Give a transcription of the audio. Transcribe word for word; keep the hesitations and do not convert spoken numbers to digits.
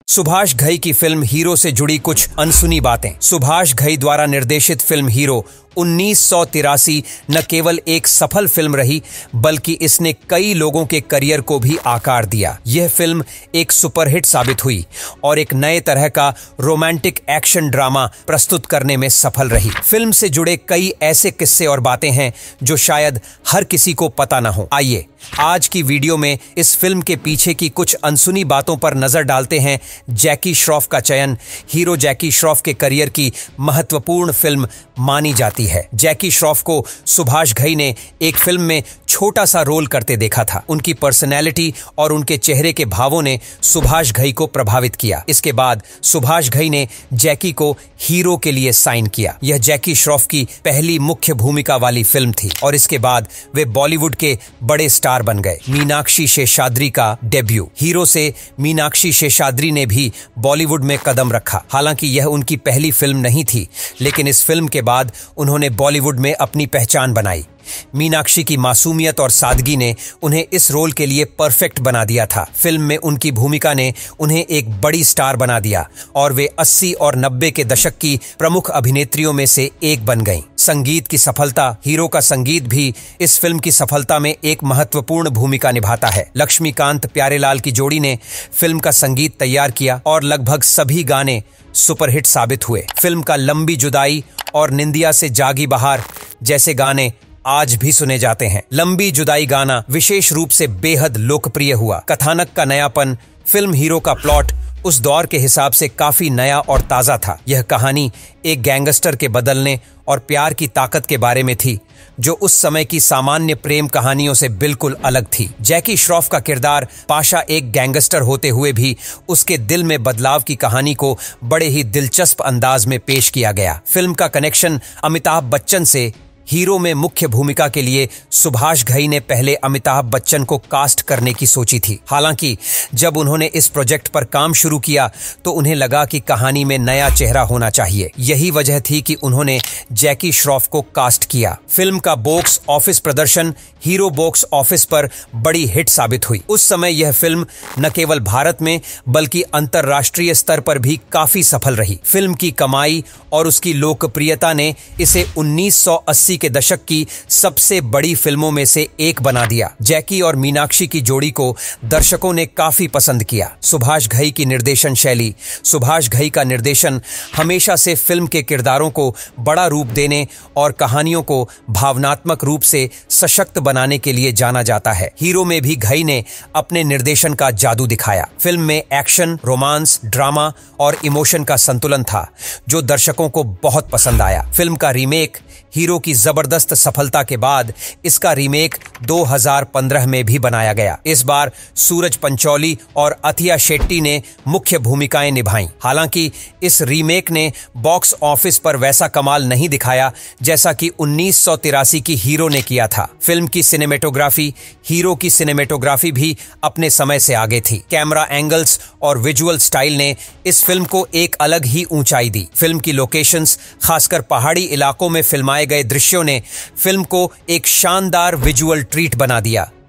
सुभाष घई की film hero से जुड़ी कुछ अनसुनी बातें। सुभाष घई द्वारा निर्देशित फिल्म हीरो उन्नीस सौ तिरासी न केवल एक सफल फिल्म रही, बल्कि इसने कई लोगों के करियर को भी आकार दिया। यह फिल्म एक सुपरहिट साबित हुई और एक नए तरह का रोमांटिक एक्शन ड्रामा प्रस्तुत करने में सफल रही। फिल्म से जुड़े कई ऐसे किस्से और बातें हैं जो शायद हर किसी को पता न हो। आइए आज की वीडियो में इस फिल्म के पीछे की कुछ अनसुनी बातों पर नजर डालते हैं। जैकी श्रॉफ का चयन हीरो जैकी श्रॉफ के करियर की महत्वपूर्ण फिल्म मानी जाती है। जैकी श्रॉफ को सुभाष घई ने एक फिल्म में छोटा सा रोल करते देखा था। उनकी पर्सनैलिटी और उनके चेहरे के भावों ने सुभाष घई को प्रभावित किया। इसके बाद सुभाष घई ने जैकी को हीरो के लिए साइन किया। यह जैकी श्रॉफ की पहली मुख्य भूमिका वाली फिल्म थी और इसके बाद वे बॉलीवुड के बड़े स्टार बन गए। मीनाक्षी शेषाद्री का डेब्यू। हीरो से मीनाक्षी शेषाद्री ने भी बॉलीवुड में कदम रखा। हालांकि यह उनकी पहली फिल्म नहीं थी, लेकिन इस फिल्म के बाद उन्होंने बॉलीवुड में अपनी पहचान बनाई। मीनाक्षी की मासूमियत और सादगी ने उन्हें इस रोल के लिए परफेक्ट बना दिया था। फिल्म में उनकी भूमिका ने उन्हें एक बड़ी स्टार बना दिया और वे अस्सी और नब्बे के दशक की प्रमुख अभिनेत्रियों में से एक बन गईं। संगीत की सफलता। हीरो का संगीत भी इस फिल्म की सफलता में एक महत्वपूर्ण भूमिका निभाता है। लक्ष्मीकांत प्यारेलाल की जोड़ी ने फिल्म का संगीत तैयार किया और लगभग सभी गाने सुपरहिट साबित हुए। फिल्म का लंबी जुदाई और निंदिया से जागी बहार जैसे गाने आज भी सुने जाते हैं। लंबी जुदाई गाना विशेष रूप से बेहद लोकप्रिय हुआ। कथानक का नयापन। फिल्म हीरो का प्लॉट उस दौर के हिसाब से काफी नया और ताजा था। यह कहानी एक गैंगस्टर के बदलने और प्यार की ताकत के बारे में थी, जो उस समय की सामान्य प्रेम कहानियों से बिल्कुल अलग थी। जैकी श्रॉफ का किरदार पाशा एक गैंगस्टर होते हुए भी उसके दिल में बदलाव की कहानी को बड़े ही दिलचस्प अंदाज में पेश किया गया। फिल्म का कनेक्शन अमिताभ बच्चन से। हीरो में मुख्य भूमिका के लिए सुभाष घई ने पहले अमिताभ बच्चन को कास्ट करने की सोची थी। हालांकि जब उन्होंने इस प्रोजेक्ट पर काम शुरू किया तो उन्हें लगा कि कहानी में नया चेहरा होना चाहिए। यही वजह थी कि उन्होंने जैकी श्रॉफ को कास्ट किया। फिल्म का बॉक्स ऑफिस प्रदर्शन हीरो बॉक्स ऑफिस पर बड़ी हिट साबित हुई। उस समय यह फिल्म न केवल भारत में बल्कि अंतर्राष्ट्रीय स्तर पर भी काफी सफल रही। फिल्म की कमाई और उसकी लोकप्रियता ने इसे उन्नीस सौ अस्सी के दशक की सबसे बड़ी फिल्मों में से एक बना दिया। जैकी और मीनाक्षी की जोड़ी को दर्शकों ने काफी पसंद किया। सुभाष घई की निर्देशन शैली। सुभाष घई का निर्देशन हमेशा से फिल्म के किरदारों को बड़ा रूप देने और कहानियों को भावनात्मक रूप से सशक्त बनाने के लिए जाना जाता है। हीरो में भी घई ने अपने निर्देशन का जादू दिखाया। फिल्म में एक्शन, रोमांस, ड्रामा और इमोशन का संतुलन था, जो दर्शकों को बहुत पसंद आया। फिल्म का रीमेक। हीरो की जबरदस्त सफलता के बाद इसका रीमेक दो हज़ार पंद्रह में भी बनाया गया। इस बार सूरज पंचौली और अथिया शेट्टी ने मुख्य भूमिकाएं निभाईं। हालांकि इस रीमेक ने बॉक्स ऑफिस पर वैसा कमाल नहीं दिखाया जैसा कि उन्नीस सौ तिरासी की हीरो ने किया था। फिल्म की सिनेमेटोग्राफी। हीरो की सिनेमेटोग्राफी भी अपने समय से आगे थी। कैमरा एंगल्स और विजुअल स्टाइल ने इस फिल्म को एक अलग ही ऊंचाई दी। फिल्म की लोकेशंस, खासकर पहाड़ी इलाकों में फिल्माए गए दृश्यों ने फिल्म को एक शानदार विजुअल ट्रीट बना दिया।